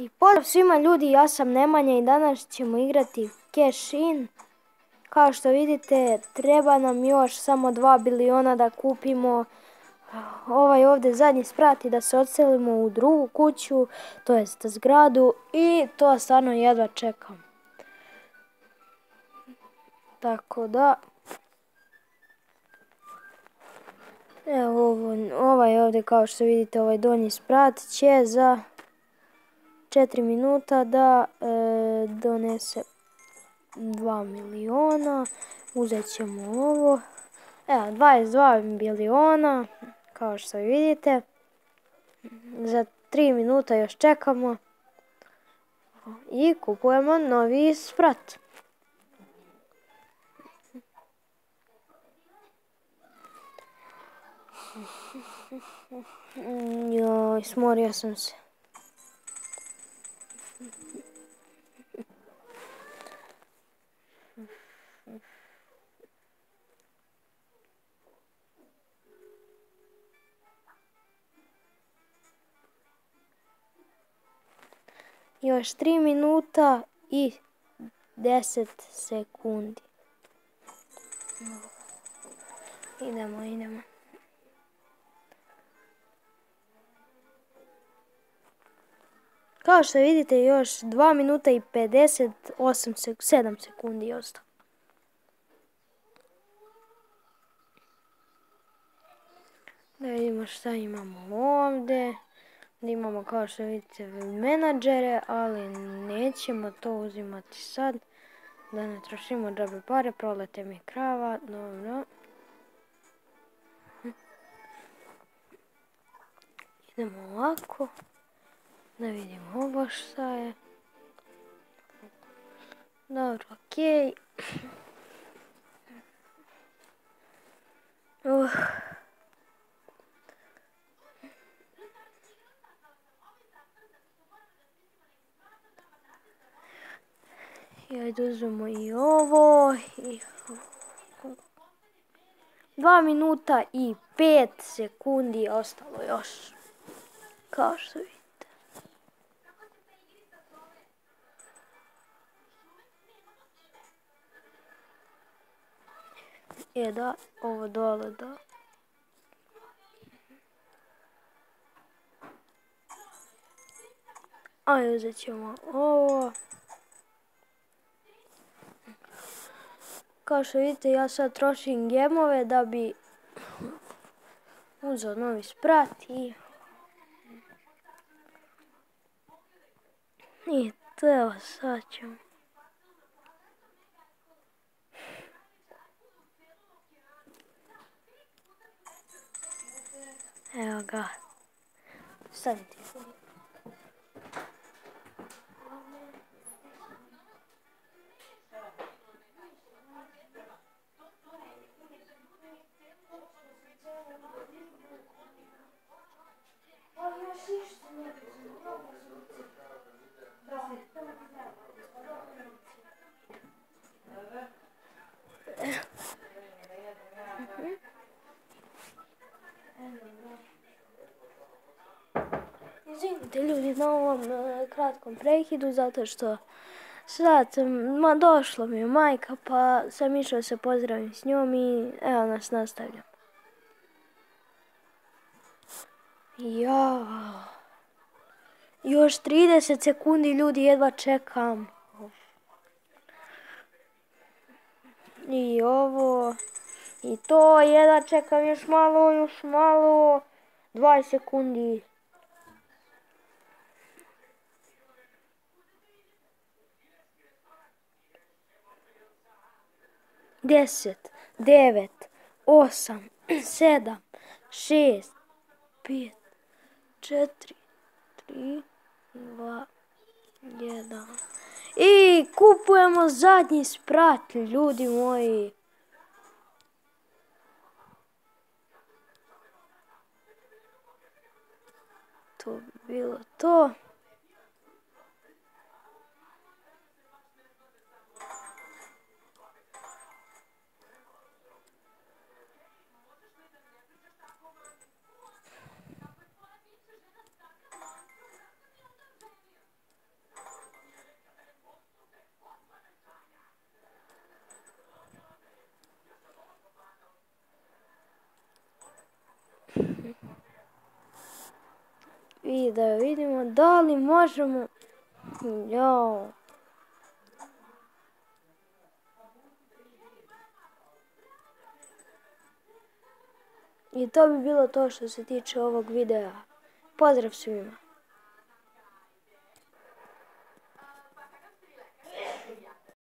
I pozdrav svima ljudi, ja sam Nemanja i danas ćemo igrati cash in. Kao što vidite, treba nam još samo 2 biliona da kupimo ovaj ovdje zadnji sprat i da se odselimo u drugu kuću, to jest zgradu, i to stvarno jedva čekam. Tako da, evo ovaj ovdje, kao što vidite, ovaj donji sprat će za 4 minuta da donese 2 miliona. Uzet ćemo ovo. Evo, 22 biliona, kao što vidite. Za 3 minuta još čekamo. I kupujemo novi sprat. Joj, smorio sam se. Još 3 minuta i 10 sekundi. Idemo. Kao što vidite, još 2 minuta i 7 sekundi je ostalo. Da vidimo šta imamo ovdje. Imamo, kao što vidite, menadžere, ali nećemo to uzimati sad. Da ne trošimo džabe pare, prolete mi krava, dobro. Idemo ovako. Da vidimo ovo šta je. Dobro, okej. I ajde uzmemo i ovo. 2 minuta i 5 sekundi je ostalo još. Kao što vidite. Da, ovo dole da. Ajde, uzet ćemo ovo. Kao što vidite, ja sad trošim gemove da bi uzeo novi sprat i to evo, sad ćemo. Evo ga. Sad ti. Izvinite ljudi na ovom kratkom prekidu, zato što sad došla mi je majka, pa sam išao se pozdravim s njom i evo nas nastavljam. Još 30 sekundi ljudi, jedva čekam. I ovo. I to, jedva čekam, još malo. 20 sekundi. 10, 9, 8, 7, 6, 5, 4, 3, 2, 1. I kupujemo zadnji sprat, ljudi moji. To bi bilo to. I da vidimo da li možemo... Jao. I to bi bilo to što se tiče ovog videa. Pozdrav svima.